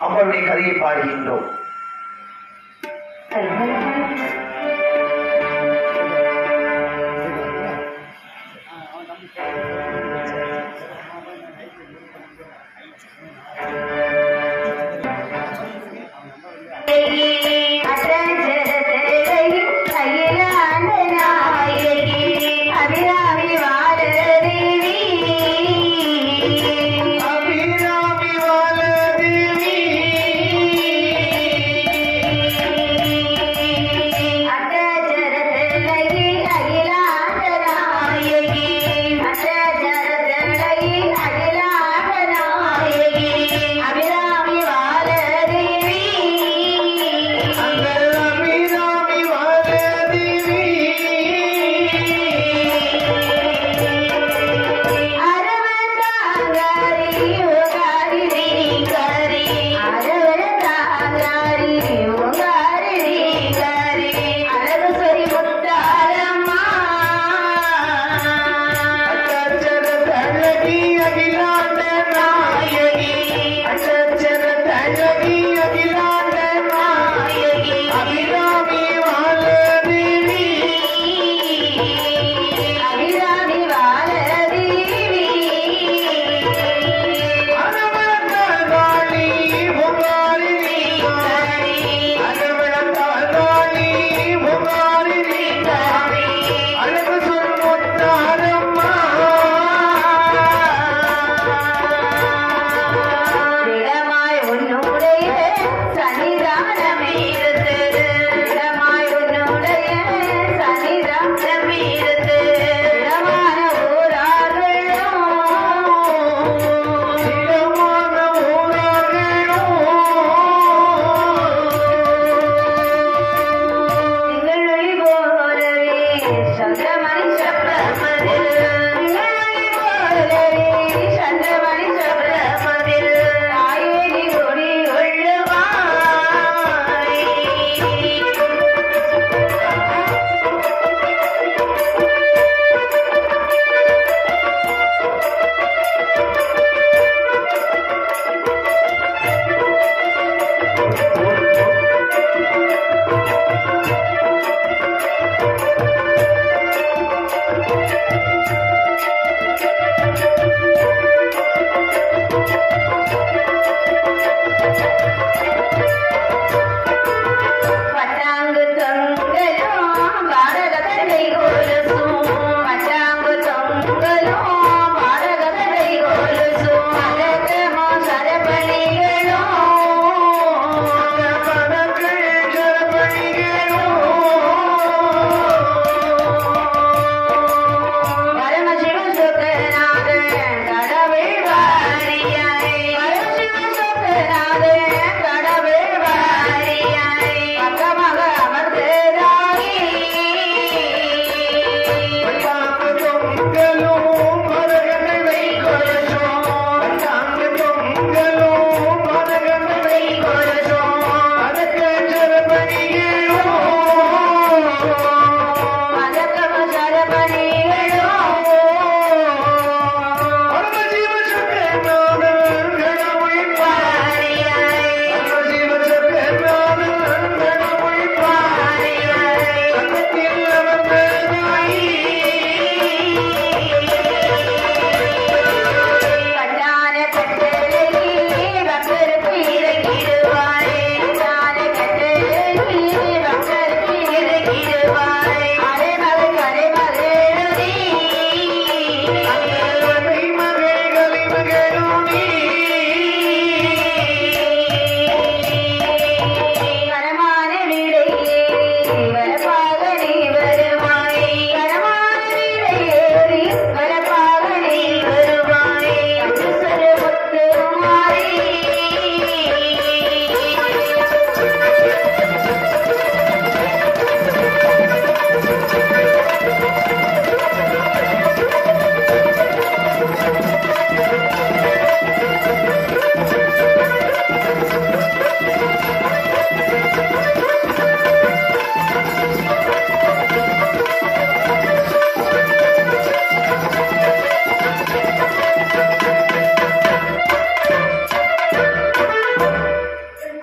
அம்மனுடைய கதையை பாடுகின்றோம்.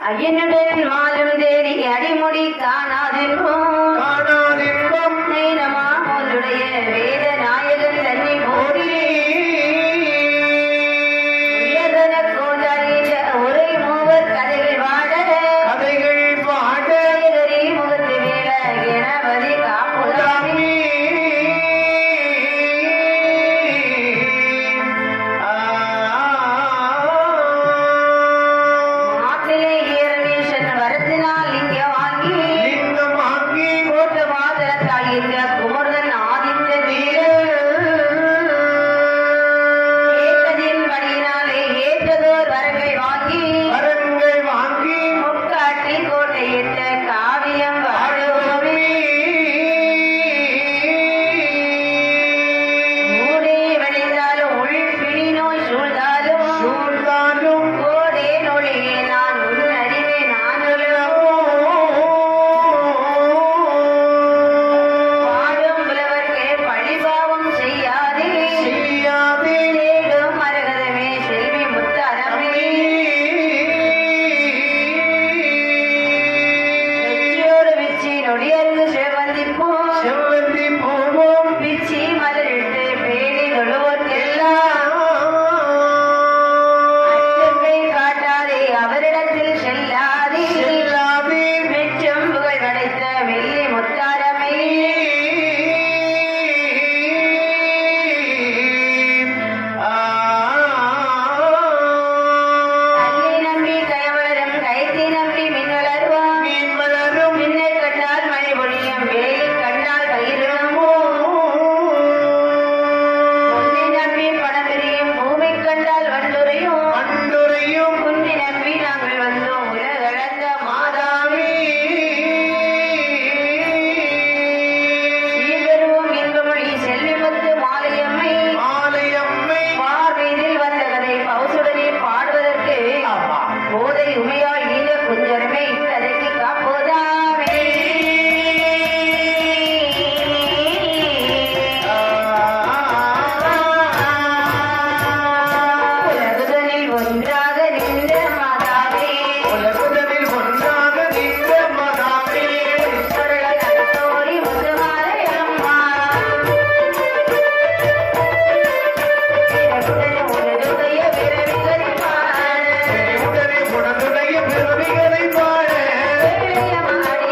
ஐயனுடன் மாலும் தேடி அடிமுடி காணாதின்பம் நைனமா போலுடைய வேத நாயகன் தன்னை போடி உயர்தன கோதாரின்ற ஒரே மூவர் கதைகள் பாட முகத்து வேல கணபதி காப்புதாமி மாடி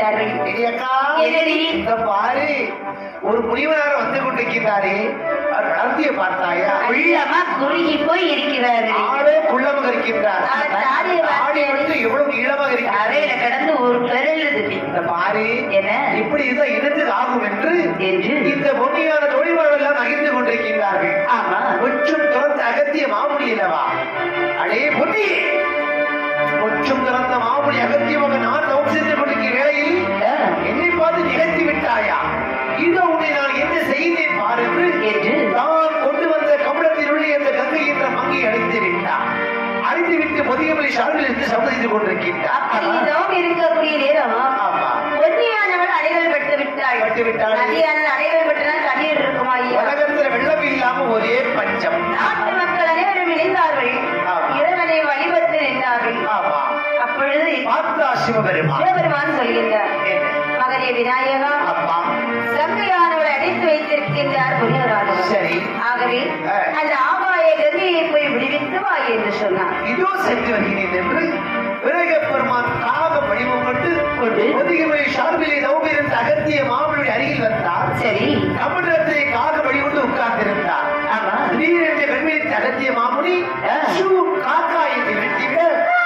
கொண்டிருக்கிறார்கள். இந்த பாரு ஒரு முனிவனார் வந்து கொண்டிருக்கிறாரே அவர் நடத்திய பார்த்தாயா? உள்ளமா குறுகி போய் இருக்கிறார்கள். ஆளே குள்ளமாக இருக்கின்றார். ஆடி வந்து எவ்வளவு நீளமாக இருக்கிறார். அறையில கடந்து ஒரு பெருது. இந்த பாரு என்ன இப்படி இருந்தால் இனத்து ஆகும் என்று இந்த பொன்னியான தொழில்கள் எல்லாம் நகிர்ந்து கொண்டிருக்கின்றார்கள். ஆமா ஒற்றும் துறந்த அகத்திய மாமுடி அல்லவா? அடே பொன்னி, ஒற்றும் துறந்த மாமுடி அகத்தியமாக நான் தவம் செய்து கொண்டிருக்கிற வேளையில் என்னை பார்த்து நிகழ்த்தி விட்டாயா? இதோ உன்னை நான் என்ன செய்தேன் பாரு என்று நான் கொண்டு வந்த கமலத்தில் உள்ள அந்த கங்கை என்ற மங்கை அழைத்து விட்டார். அழைத்து விட்டு பொதியமலை சார்பில் இருந்து சம்மதித்துக் கொண்டிருக்கின்றார். இருக்கக்கூடிய நேரம் பொன்னியானவள் அடைகள் பெற்று விட்டாள். நதியானவள் அடைகள் பெற்றால் தண்ணீர் இருக்குமா? உலகத்தில் வெள்ளம் இல்லாம ஒரே பஞ்சம். நாட்டு மக்கள் அனைவரும் இணைந்தார்கள். இறைவனை வழிபட்டு நின்றார்கள். அப்பொழுது சிவபெருமான் சொல்கின்றார், மகனே விநாயகா, கங்கையானவளை அடைத்து வைத்திருக்கின்றார் முனிவரானவர். சரி, ஆகவே அந்த ஆகாய கங்கையை போய் விடுவித்து வா என்று சொன்னார். இதோ சென்று வருகிறேன் என்று பெருமான் காக வடிவம் கொண்டு பொதிகை சார்பிலே நவமிருந்த அகத்திய மாமனுடைய அருகில் வந்தார். சரி, கமண்டலத்திலே காக வடிவொண்டு உட்கார்ந்திருந்தார். திடீரென்று வெண்மையிட்டு அகத்திய மாமுனி காக்கா என்று வெட்டிவிட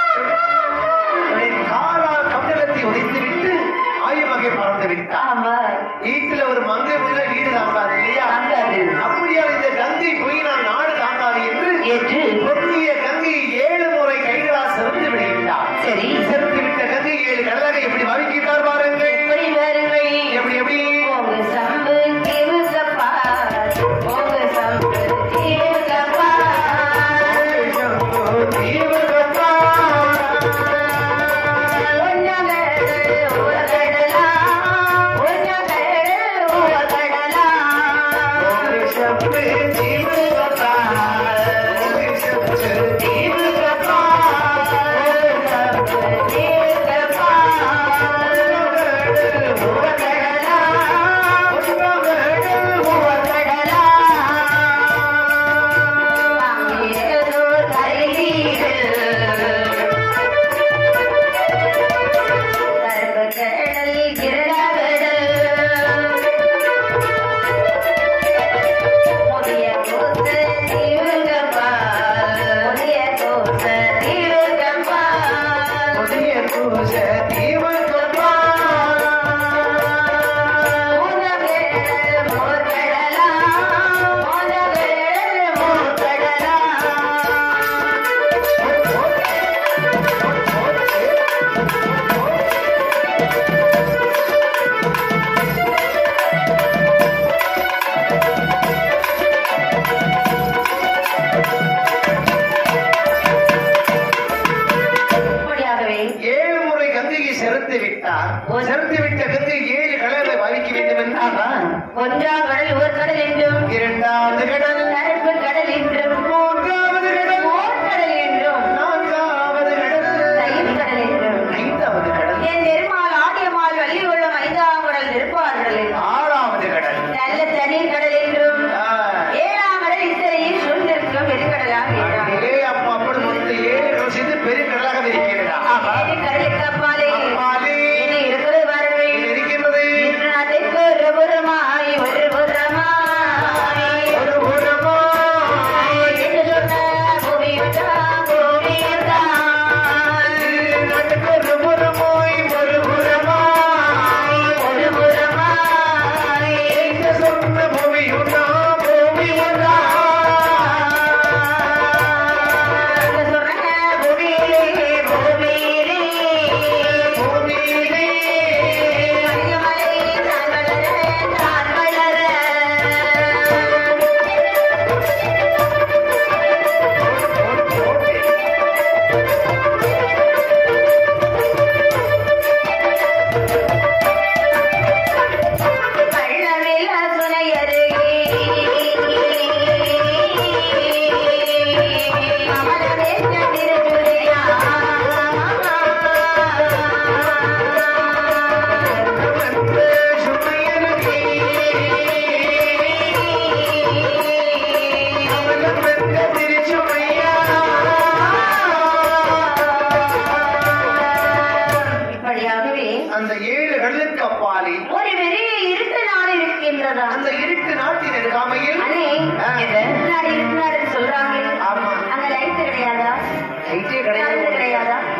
காலால் கமண்டலத்தை உதைத்துவிட்டு ஆயுமகை பறந்து விட்டார். வீட்டில் ஒரு மங்கை முறை வீடு தாங்காது இல்லையா? அப்படியா இந்த கங்கை போய் நான் நாடு தாங்காது என்று பொங்கிய கங்கை 7 முறை கைகளால் செலுத்தி விடுகின்றார். சரி, செலுத்தி விட்ட கங்கை 7 கடலாக எப்படி வவிக்கின்றார் பாருங்கள். எப்படி எப்படி சம்பு தீவுகப்பா, சம்பு தீவுகப்பா, தீவுகப்பா, செலுத்தி விட்ட கங்கை 7 கடலை வவிக்க வேண்டும் என்றால் 1ஆம் கடல் ஓர்கடல் என்றும், 2வது கடல் நரம்பு கடல் என்றும், 3வது கடல் ஓர்கடல் என்றும், 4வது கடல் தயிர் கடல் என்றும், 5வது கடல் என் நெருமால் ஆடியமால் வள்ளி கொள்ளும் 5ஆம் கடல் நெருப்பார்கள் என்றும், 6வது கடல் நல்ல தண்ணீர் கடல் என்றும், 7ஆம் கடல் இத்தனையும் சூழ்ந்திருக்கும் பெருங்கடலாக அப்ப அப்படி மொத்த 7 கடல் சேர்ந்து பெரிய கடலாக இருக்கிறதா? கடலுக்கு அப்பாலே ஒரு புறமாய்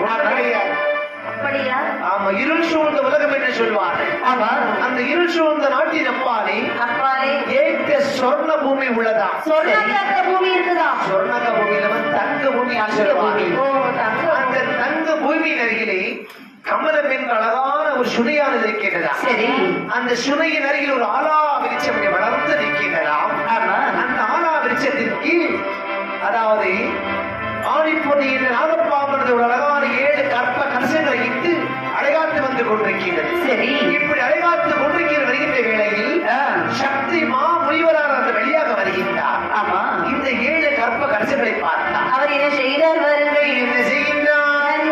கிடையாது. அப்படியா? ஆமா, இருள் சூழ்ந்த உலகம் என்று சொல்வார்கள். ஆமா. அந்த இருள் சூழ்ந்த நாட்டின் அப்பாலே ஏக சொர்ண பூமி உள்ளதா? சொர்ணக பூமி இருக்குதா? சொர்ணக பூமியில தங்க பூமி சொல்லுவார்கள். அந்த தங்க பூமியின் அருகிலே கமலம் என்ற அழகான ஒரு சுனையானது இருக்கின்றதா? சரி. அந்த சுனையின் அருகில் ஒரு ஆலா விருட்சம் வளர்ந்து நிற்கின்றதாம். அந்த ஆலா விருட்சத்திற்கு அதாவது ஆணிப்பொன்னியின் நாகப்பாம்பனது ஒரு அழகான 7 கற்ப கலசங்களை இட்டு அடைகாத்து வந்து கொண்டிருக்கின்றது. சரி. இப்படி அடைகாத்து கொண்டிருக்கிற வருகின்ற வேளையில் சக்தி மா முனிவரான அந்த வெளியாக வருகின்றார். ஆமா. இந்த 7 கற்ப கலசங்களை பார்த்தார். அவர் என்ன செய்தார்? வருங்கள். என்ன செய்கின்றார்?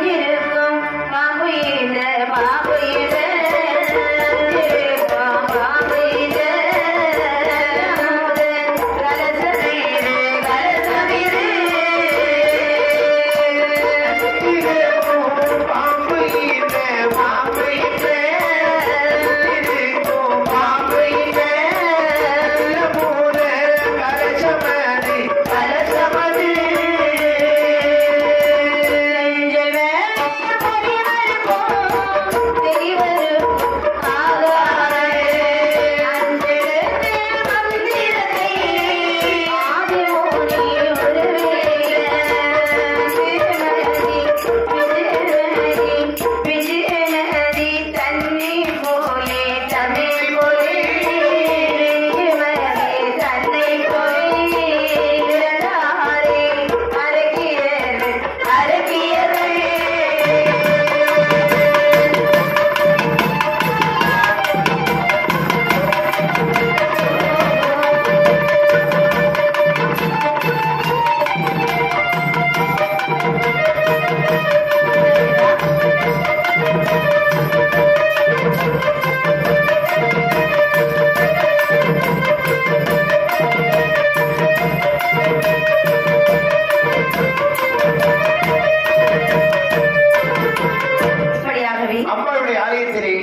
அம்பாளுடைய ஆலயத்திலே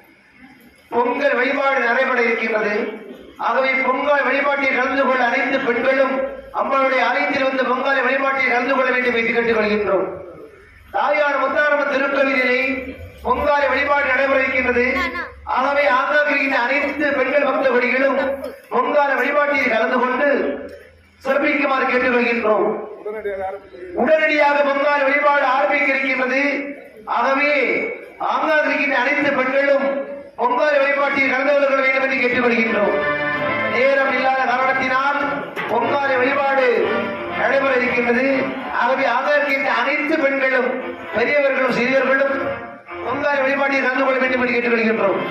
பொங்கல் வழிபாடு நடைபெற இருக்கின்றது. ஆகவே பொங்கல் வழிபாட்டில் கலந்து கொள்ள அனைத்து பெண்களும் அம்பாளுடைய ஆலயத்தில் வந்து பொங்கல் வழிபாட்டில் கலந்து கொள்ள வேண்டும் என்று கேட்டுக் கொள்கின்றோம். தாயான முத்தாரம்மன் திருக்கோவிலிலே பொங்கல் வழிபாடு நடைபெற இருக்கின்றது. ஆகவே ஆங்காங்கிருக்கின்ற அனைத்து பெண்கள் பக்த கொடிகளும் பொங்கல் வழிபாட்டில் கலந்து கொண்டு சிறப்பிக்குமாறு கேட்டுக் கொள்கின்றோம். உடனடியாக பொங்கல் வழிபாடு ஆரம்பிக்க இருக்கின்றது. ஆகவே ஆங்காங்கிருக்கின்ற அனைத்து பெண்களும் பொங்கல் வழிபாட்டில் கலந்து கொள்ள வேண்டும் என்று கேட்டுக் கொள்கின்றோம். நேரம் இல்லாத காரணத்தினால் பொங்கல் வழிபாடு நடைபெற இருக்கின்றது. ஆகவே ஆங்காங்கிருக்கின்ற அனைத்து பெண்களும் பெரியவர்களும் சிறியவர்களும் பொங்கல் வழிபாட்டில் கலந்து கொள்ள வேண்டும் என்று கேட்டுக் கொள்கின்றோம்.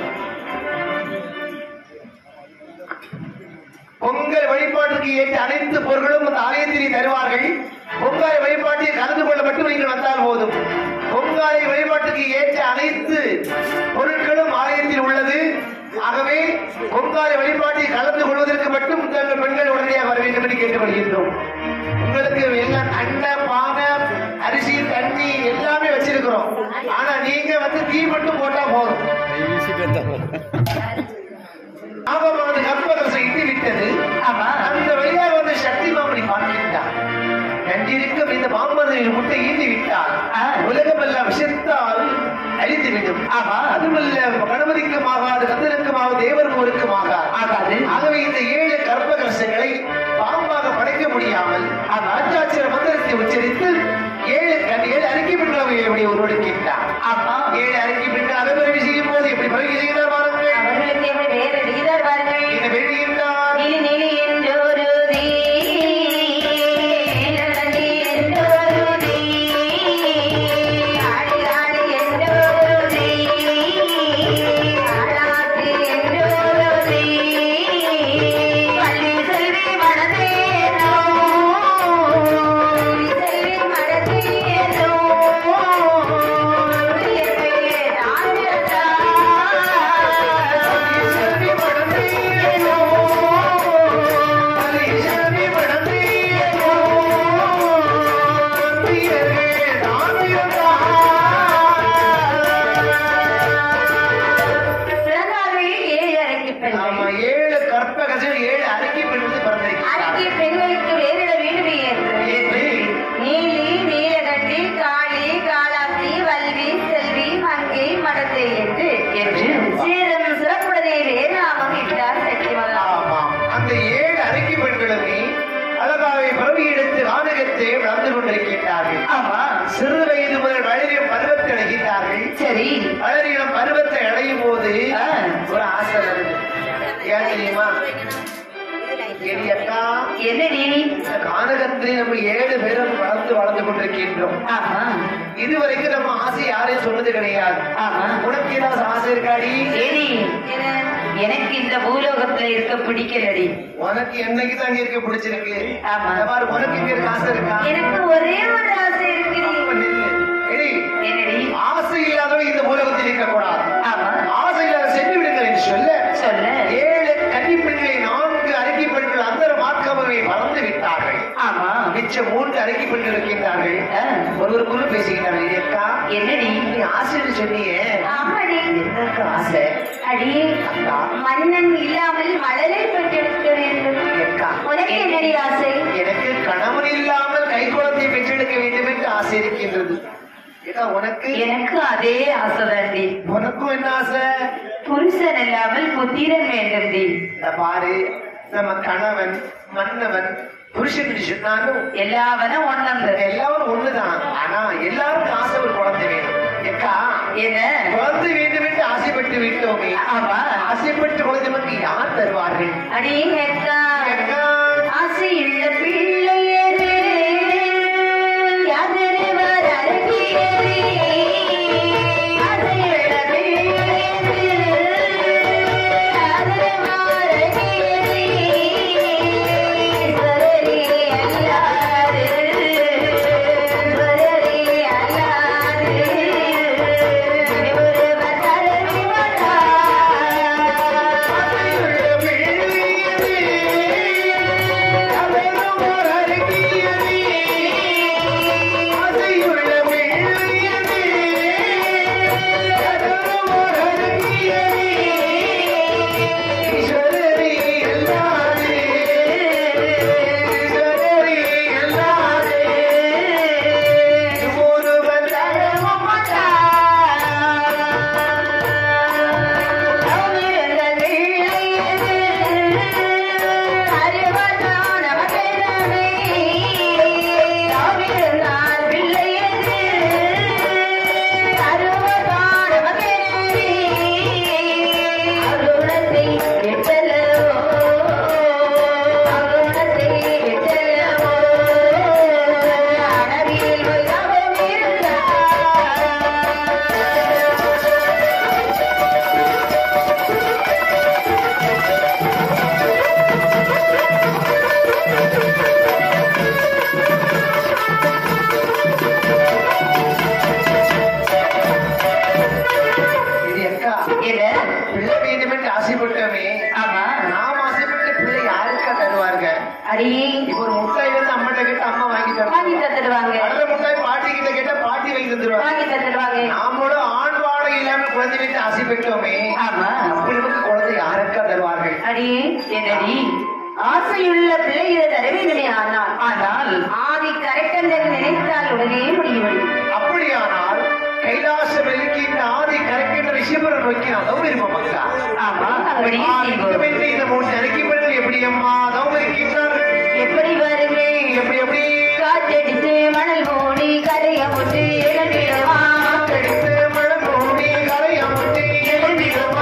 பொங்கல் வழிபாட்டுக்கு ஏற்ற அனைத்து பொருட்களும் அந்த ஆலயத்தில் தருவார்கள். பொங்கல் வழிபாட்டில் கலந்து கொள்ள மட்டும் நீங்கள் வந்தால் போதும். பொங்கலை வழிபாட்டுக்கு ஏற்ற அனைத்து பொருட்களும் ஆலயத்தில் உள்ளது. ஆகவே பொங்கலை வழிபாட்டில் கலந்து கொள்வதற்கு மட்டும் தங்கள் பெண்கள் உடனடியாக வர வேண்டும் என்று கேட்டுக் கொள்கின்றோம். உங்களுக்கு எல்லாம் அண்ட பானை அரிசி தண்ணி எல்லாமே வச்சிருக்கிறோம். ஆனா நீங்க வந்து தீ மட்டும் போட்டா போதும். ஆபமானது கற்பகரசை இட்டு விட்டது. அந்த வழியாக வந்து சக்தி மாமணி பார்க்கின்றார். கண்டிருக்கும் இந்த மாமனின் முட்டை ஈட்டி விட்டால் உலகம் எல்லாம் விஷத்தால் அழிந்துவிடும். அதுமல்ல கணவதிக்கும் ஆகாது, கந்தனுக்கும் ஆகாது, தேவருக்கும் ஆகாது. ஆகவே இந்த 7 கற்பகரசங்களை பாம்பாக படைக்க முடியாமல் ராஜாட்சியர மந்திரத்தை உச்சரித்து 7 அறிக்கை பெற்ற ஒருவருக்கு 7 அறிக்கை பெற்ற அறுவடை செய்யும் மந்திரி நம்ம 7 பேரும் வளர்ந்து கொண்டிருக்கின்றோம். ஆமா. இதுவரைக்கும் நம்ம ஆசை யாரையும் சொன்னது கிடையாது. ஆமா. உனக்கு ஏதாவது ஆசை இருக்காடி? சரி, எனக்கு இந்த பூலோகத்துல இருக்க பிடிக்கலடி. உனக்கு என்னைக்கு தான் இங்க இருக்க பிடிச்சிருக்கு? ஆமா. உனக்கு இங்க இருக்க ஆசை இருக்கா? எனக்கு ஒரே ஒரு ஆசை இருக்கு. என்னடி? ஆசை இல்லாதவங்க இந்த பூலோகத்தில் இருக்க கூடாது. ஆமா. ஆசை இல்லாத சென்று விடுங்கள் என்று சொல்ல 7 கன்னி பெண்களை 4 அறிக்கை பெண்கள் அந்த மார்க்கமே வளர்ந்து விட்டார்கள். ஆமா. மிச்சம் 3 அறிக்கை பெண்கள் இருக்கின்றார்கள். ஒருவருக்குள்ள பேசுகிறார்கள். அக்கா, என்னடி நீ ஆசைன்னு சொன்னியே? ஆமாடி. என்னக்கு ஆசை? அடி, மன்னன் இல்லாமல் மலரை பெற்றெடுக்க வேண்டும். உனக்கு என்னடி ஆசை? எனக்கு கணவன் இல்லாமல் கை குழந்தை பெற்றெடுக்க வேண்டும் என்று ஆசை இருக்கின்றது. உனக்கு? எனக்கு அதே ஆசைதாண்டி. உனக்கும் என்ன ஆசை? புருஷன் இல்லாமல் புத்திரன் வேண்டும். பாரு, நம்ம கணவன் மன்னவன் புருஷன் சொன்னாலும் எல்லாவரும் ஒண்ணுதான். ஆனா எல்லாருக்கும் ஆசை ஒரு குழந்தை வேணும். ஏக்கா, என்ன குழந்தை வேண்டும் என்று ஆசைப்பட்டு விட்டோமே. ஆமா, ஆசைப்பட்டு குழந்தை வந்து யார் தருவார்கள்? அடி அக்கா, ஆசை உள்ள பிள்ளையரு ஆசையுள்ள பிள்ளைகள் தரவேனே. ஆனால் ஆதி கரெக்டர் நினைத்தால் உடனே முடியும். அப்படியானால் கைலாசம் இருக்கின்ற ஆதி கரெக்டர் ரிஷபரை நோக்கி நான் தவறு இருப்போம் மக்கா. ஆமா, அப்படி இந்த 3 அறிக்கைப்பெண்கள் எப்படி அம்மா தவறு இருக்கின்றார்கள்? எப்படி வருங்க? எப்படி காற்றடித்து மணல் மூடி கரைய முட்டு எழுந்திடுவா. காற்றடித்து மணல் மூடி கரைய முட்டு எழுந்திடுவா.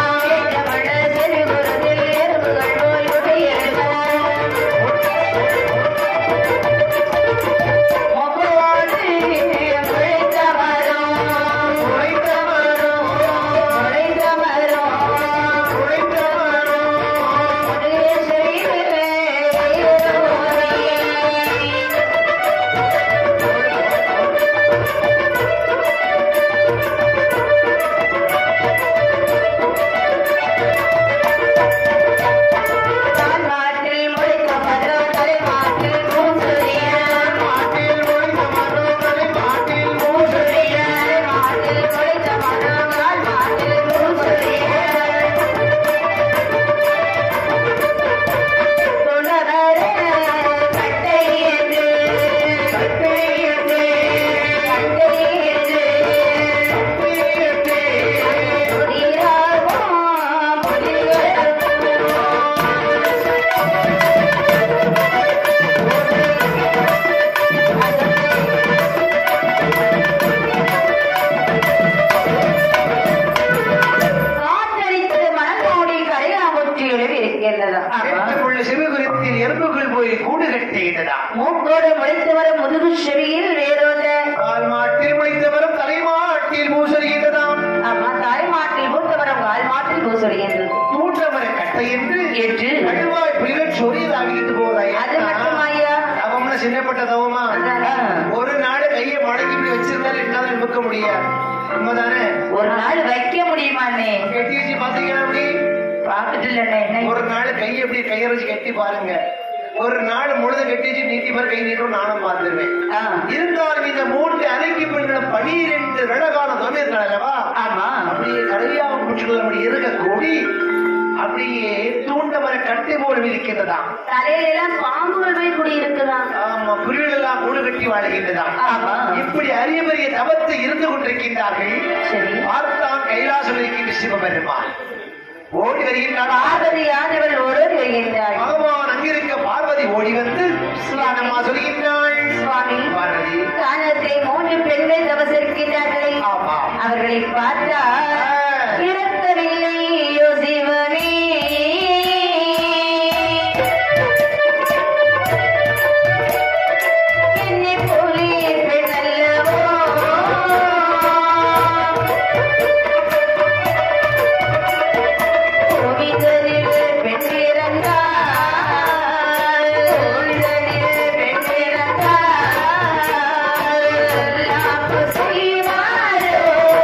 மாட்டில் பூசொலிகின்றதாம். ஆமா, தாய் மாட்டில் மூத்தவரம் கால் மாட்டில் பூசொலிகின்றது. தூண்டமர கட்டை என்று கழுவாய் புலிகள் சொரியதாகிட்டு போதாய். அது மட்டும் ஐயா தவம்னா சின்னப்பட்ட தவமா? ஒரு நாள் கையை மடக்கி இப்படி வச்சிருந்தாலும் என்னால நிற்க முடியாது. உண்மைதானே? ஒரு நாள் வைக்க முடியுமாண்ணே? கட்டி வச்சு பாத்தீங்கன்னா அப்படி பாத்துட்டு இல்லண்ணே. என்ன ஒரு நாள் கையை எப்படி கையை வச்சு கட்டி பாருங்க. ஒரு நாள் முழுத கட்டி வச்சு நீட்டி பாரு கை நீட்டும் நானும் பார்த்துருவேன். இருந்தாலும் இந்த 3 அரைக்கி பெண்களும் 12 விழகால தோமியிருக்காள் அல்லவா? ஆமா. அப்படியே கடையாக முடிச்சுள்ள அப்படி இருக்க கூடி அப்படியே தூண்டமர கட்டை போல் இருக்கின்றதாம். தலையிலாம் பாம்புகள் போய் குடி இருக்குதான். ஆமா, குருவிகள் எல்லாம் கூடு கட்டி வாழ்கின்றதாம். இப்படி அரிய பெரிய தவத்தை இருந்து கொண்டிருக்கின்றார்கள். பார்த்தான் கைலாசம் இருக்கின்ற சிவபெருமான் ஓடி வருகின்றார். பார்வதியானவள் ஓடி வருகின்றாள். பகவான் அங்கிருக்க பார்வதி ஓடி வந்து சுவானம்மா சொல்கின்றாள். சுவாமி, பார்வதி கானத்தை 3 பெண்கள் தவசிருக்கின்றார்களே, அவர்களை பார்த்தா இறக்கவில்லை யோசிவனே. என்னை போலே பெண் அல்லவோ, கோவிதனில் பெண் பிறந்தாள், கோவிதனில் பெண் பிறந்தாள், லாபு செய்வாரோ.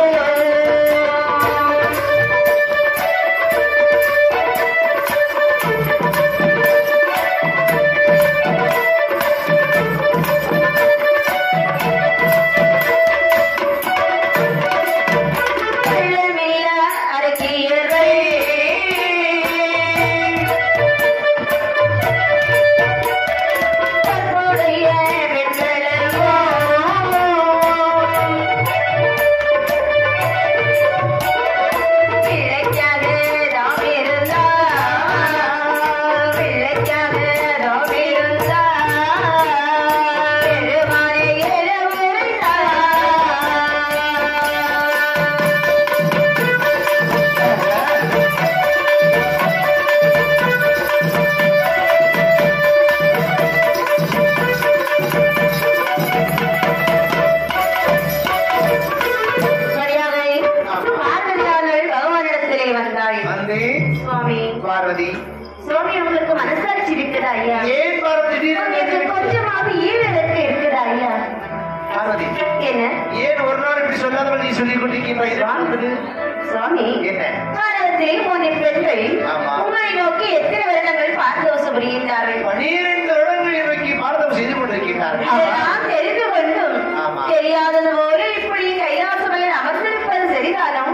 வெள்ளமில்ல அரக்கியர்கள் தற்போதைய பெண்களவோ, பிள்ளைக்காக தாம் இருந்தார், பிள்ளைக்காக தாம் இருந்தார், பெருமானை எழுந்தார். மரியாதை பார்வதியானவள் பகவானிடத்திலே வந்தாள். வந்து சுவாமி, பார்வதி சுவாமி, உங்களுக்கு மனசாட்சி விட்டதா ஐயா? ஏன் பார்வதி திடீர்னு உங்களுக்கு கேட்டு- கொஞ்சமாவது ஈவிரக்கு இருக்குதா ஐயா? பார்வதி என்ன ஏன் ஒரு நாள் இப்படி சொல்லாதவள் நீ சொல்லிக் கொண்டிருக்கின்றாய்? சுவாமி, என்ன? பாரதத்திலே 3 பெண்கள் ஆமா. உங்களை நோக்கி எத்தனை வருடங்கள் பார்த்தோசம் புரிகின்றார்கள். 12 வருடங்கள் நோக்கி பாரதம் செய்து கொண்டிருக்கிறார்கள். இதெல்லாம் தெரிந்து கொண்டும் ஆமா. தெரியாதது போல இப்படி கைலாசமலர் அமர்ந்திருப்பது சரிதானம்?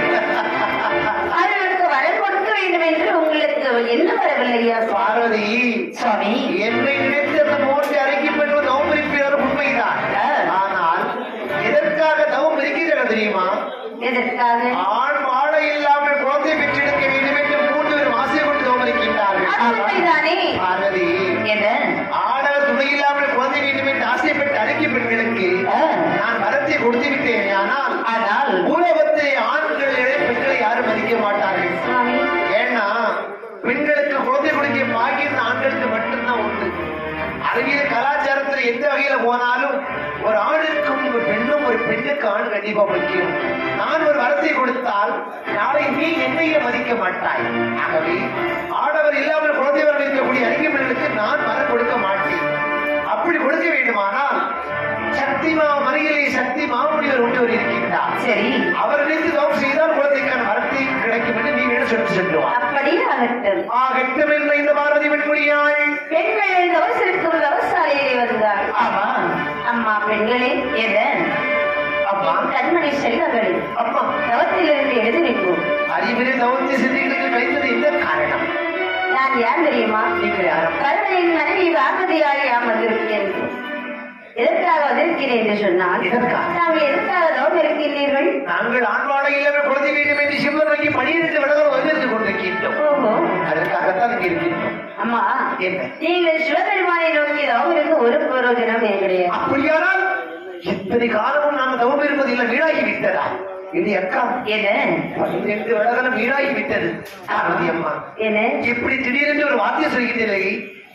அவர்களுக்கு வரம் கொடுக்க வேண்டும் என்று உங்களுக்கு என்ன வரவில்லையா? பார்வதி சுவாமி, என்னை நினைத்து அந்த 3 அறைக்கு பெற்று தவம் இருக்கிறார் உண்மைதான். ஆனால் எதற்காக தவம் இருக்கிறார் தெரியுமா? எதற்காக? ஆண் வாழ இல்லாமல் குழந்தை பெற்றெடுக்க வேண்டும் என்று 3 பேரும் ஆசை கொண்டு தவம் இருக்கின்றார்கள். அது உண்மைதானே? பார்வதி என்ன? ஆடவர் துணை இல்லாமல் குழந்தை வேண்டும் என்று ஆசைப்பட்ட அறைக்கு பெண்களுக்கு நான் வரத்தை கொடுத்து விட்டேன். ஆனால் உலகத்தை ஆண்கள் பெண்களை யாரும் மதிக்க மாட்டார்கள். சுவாமி, ஏன்னா பெண்களுக்கு குழந்தை கொடுக்க பாக்கியம் ஆண்களுக்கு மட்டும்தான் உண்டு. அறிவியல் கலாச்சாரத்துல எந்த வகையில போனாலும் ஒரு ஆணுக்கும் ஒரு பெண்ணும் ஒரு பெண்ணுக்கு ஆண் கண்டிப்பா முக்கியம். நான் ஒரு வரத்தை கொடுத்தால் நாளை நீ என்னைய மதிக்க மாட்டாய். ஆகவே ஆடவர் இல்லாமல் குழந்தைவர்கள் இருக்கக்கூடிய அறிக்கை பெண்களுக்கு நான் வரம் கொடுக்க மாட்டேன். அப்படி கொடுக்க வேண்டுமானால் சக்திமா மனையிலே சக்தி மாமுனிவர் ஒன்றவர் இருக்கின்றார். சரி, அவர்களுக்கு தவம் செய்தால் குழந்தைக்கான வரத்தை கிடைக்கும் என்று நீ வேணும் சொல்லி செல்வார். அப்படியே ஆகட்டும். ஆகட்டும் என்ற இந்த பாரதி பெண்மொழியாள் பெண்கள் தவசிருக்கும் தவசாலையிலே வந்தாள். ஆமா அம்மா பெண்களே, என்ன அம்மா கண்மணி செல்வங்களே, அம்மா தவத்திலிருந்து எழுதி நிற்போம். அறிவிலே தவத்தை சிந்திகளுக்கு கிடைத்தது என்ன காரணம்? நான் யார் தெரியுமா? நீங்கள் யாரும் கருவனின் மனைவி பார்வதியாய் அமர்ந்திருக்கிறேன். எதற்காக வந்திருக்கிறேன் என்று சொன்னால், எதற்காக? நாங்கள் எதற்காக தவம் இருக்கின்றீர்கள்? நாங்கள் ஆண்பாட இல்லாமல் குழந்தை வேண்டும் என்று சிவன் நோக்கி 12 விடங்கள் வந்திருந்து கொண்டிருக்கின்றோம். ஓஹோ, அதற்காகத்தான் இங்கே இருக்கின்றோம். அம்மா, என்ன? நீங்கள் சிவபெருமானை நோக்கி தவம் இருக்க ஒரு பிரயோஜனம் கிடையாது. அப்படியானால் இத்தனை காலமும் நாங்கள் தவம் இருப்பது இல்லை, வீணாகி விட்டதா? இது அக்கா என்ன? 12 விடங்களும் வீணாகி விட்டது. பார்வதி அம்மா, என்ன? இப்படி திடீரென்று ஒரு வார்த்தை சொல்கிறீர்களே,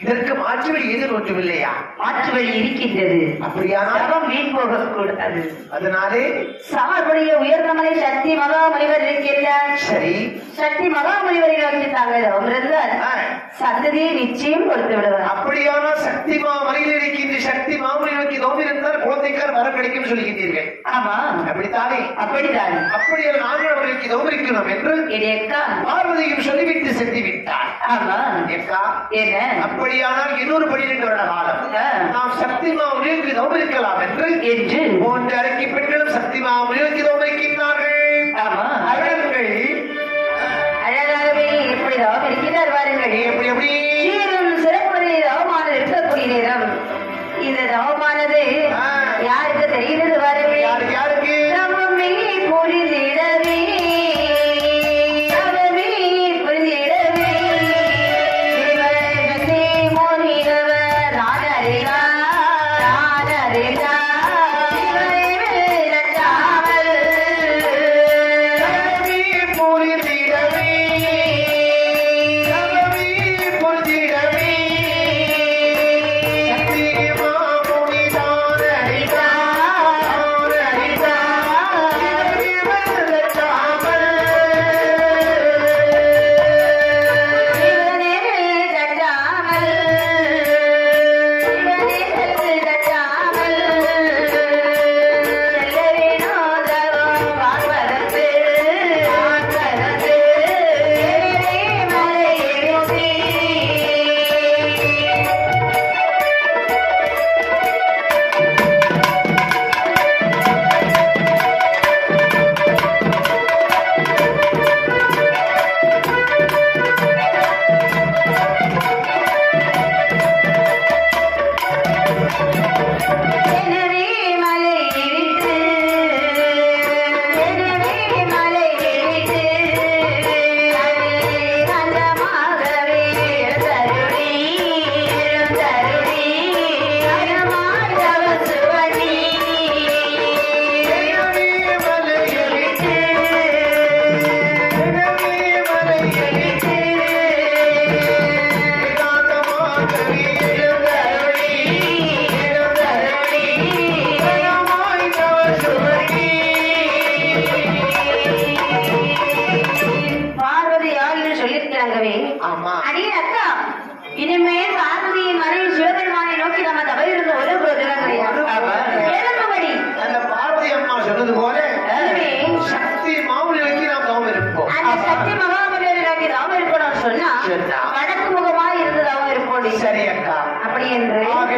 இதற்கு மாற்று வழி ஏதும் ஒன்றுமில்லையா? மாற்று வழி இருக்கின்றது. அப்படியானால் தவம் வீண் போக கூடாது. அதனாலே சார்புடைய உயர்ந்தமலை சக்தி மகாமுனிவர் இருக்கின்றார். சரி, சக்தி மகாமுனிவரை நோக்கி தாங்கள் தவம் இருந்தால் சந்ததியை நிச்சயம் கொடுத்து விடுவார். அப்படியானால் சக்தி மலையில் இருக்கின்ற சக்தி மாமுனி நோக்கி தவம் இருந்தால் குழந்தைக்கார் வரம் கிடைக்கும் சொல்லுகின்றீர்கள். ஆமா, அப்படித்தானே? அப்படித்தான். அப்படியே நாங்கள் அவர்களுக்கு தவம் இருக்கிறோம் என்று பார்வதியும் சொல்லிவிட்டு சென்று விட்டார். ஆமா, என்ன அப்படியானால் இன்னொரு 12 வருட காலம் நாம் சக்தி மாமுனிக்கு தவம் இருக்கலாம் என்று 3 அரைக்கி பெண்களும் சக்தி மாமுனிக்கு தவம் இருக்கின்றார்கள். ஆமா, அவர்கள் அழகாகவே எப்படி தவம் இருக்கிறார் பாருங்கள். எப்படி எப்படி சிறப்புடைய தவமானது இருக்கக்கூடிய நேரம் இந்த தவமானது யாருக்கு தெரிகிறது பாருங்கள். யாருக்கு தவமே புரிந்திடவே இனிமேல் பார்வதியின் மனைவி சிவபெருமானை நோக்கி நம்ம தவறு இருந்த ஒரு கிடையாது. அந்த பார்வதி அம்மா சொன்னது போல சக்தி மாமுனி நோக்கி நாம் தவம் இருப்போம். அந்த சக்தி மகாமுனியை நோக்கி தவம் இருக்கணும் சொன்னா வடக்கு முகமாக இருந்து தவம் இருப்போம். சரி அக்கா, அப்படி என்று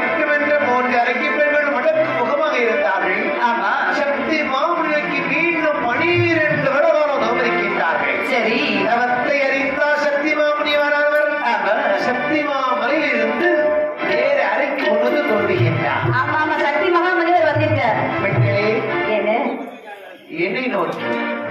3 அரைக்கி பெண்கள் வடக்கு முகமாக இருந்தார்கள். ஆமா, சக்தி மாமுனி நோக்கி மீண்டும் 12 வருடம் தவம் இருக்கின்றார்கள். சரி, அவத்தை அறிந்தா சக்தி மாமுனி வராவர். சக்தி மாமலையில் இருந்து வேறு அறைக்கு கொண்டு தோன்றுகின்றார். ஆமா ஆமா, சக்தி மகாமுனிவர் வந்துட்டார். பெண்களே, என்ன என்னை நோக்கி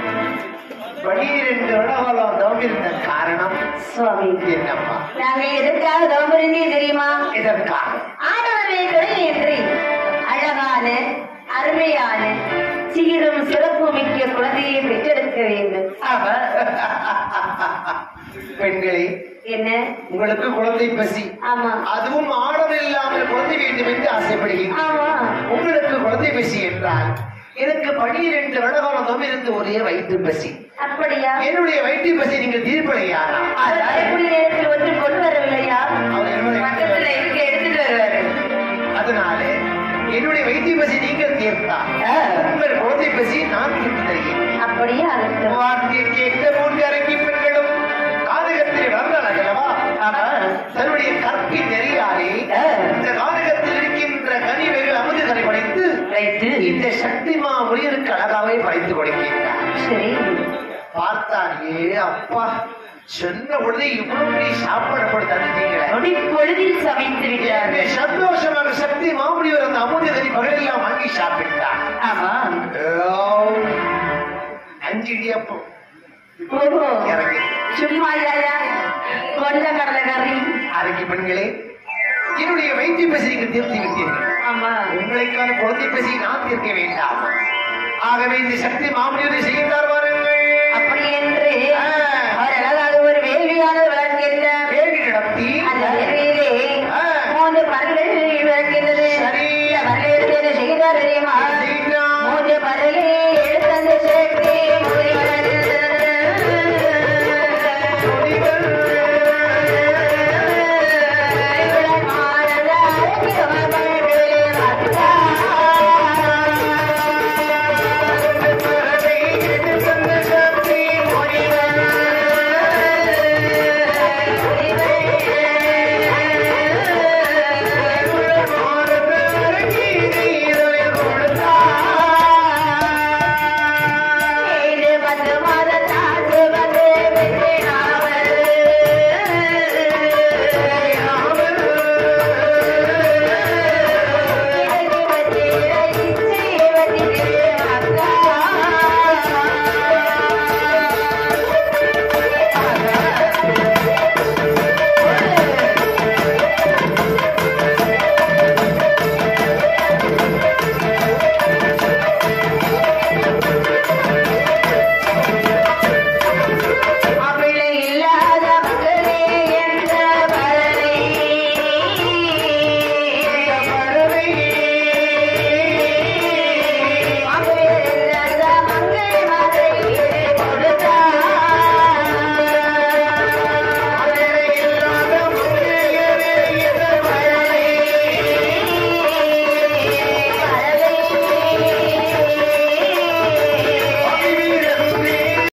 12 வருடம் தவம் இருந்த காரணம் சுவாமி என்னம்மா? நாங்கள் எதற்காக தவம் இருந்தேன் தெரியுமா? எதற்காக? ஆடவரை துணையின்றி அழகான அருமையான சீரும் சிறப்பு மிக்க குழந்தையை பெற்றெடுக்க வேண்டும். பெண்களே, என்ன உங்களுக்கு குழந்தை பசி? ஆமா, அதுவும் ஆடவர் இல்லாமல் குழந்தை வேண்டும் என்று ஆசைப்படுகிறேன். ஆமா, உங்களுக்கு குழந்தை பசி என்றால் எனக்கு 12 வருடம் இருந்து ஒரே வயிற்று பசி. அப்படியா? என்னுடைய வயிற்று பசி நீங்கள் தீர்ப்படையாரா? எப்படி நேரத்தில் ஒன்று கொண்டு வரவில்லையா? பக்கத்துல இருக்க எடுத்துட்டு வருவாரு. அதனால என்னுடைய வயிற்று பசி நீங்கள் தீர்த்தா உங்கள் குழந்தை பசி நான் தீர்த்து தருகிறேன். அப்படியா? வார்த்தையை கேட்க 3 அரைக்கி பெண்களும் காதகத்தில் வந்தார்கள் அல்லவா? தன்னுடைய கற்பின் நெறியாலே இந்த காதகத்தில் இருக்கின்ற கனிவைகள் அமுதுகளை படைத்து இந்த சக்தி மாமுனிவருக்கு அழகாவே படைத்து கொடுக்கின்றார். சரி, பார்த்தாலே அப்பா சொன்ன உடனே இவ்வளவு சாப்பிடப்படு தந்தீங்களே, பொழுதில் சமைத்து விட்டார். சந்தோஷமாக சக்தி மாமுனிவர் அந்த அமுதகரி பகலெல்லாம் வாங்கி சாப்பிட்டார். ஆமா, 5 இடியப்பம் இறங்கி சும்மா கொண்ட கடலை கறி. அரைக்கி பெண்களே, என்னுடைய வயிற்று பசி நீங்கள் தீர்த்து விட்டீர்கள். ஆமா, உங்களுக்கான குழந்தை பசி நான் தீர்க்க வேண்டாம். ஆகவே இந்த சக்தி மாமுனிவரை செய்கின்றார். அப்படி என்று